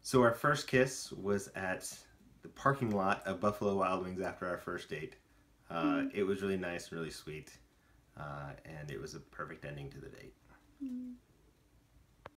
So our first kiss was at the parking lot of Buffalo Wild Wings after our first date. Mm. It was really nice and really sweet, and it was a perfect ending to the date. Mm.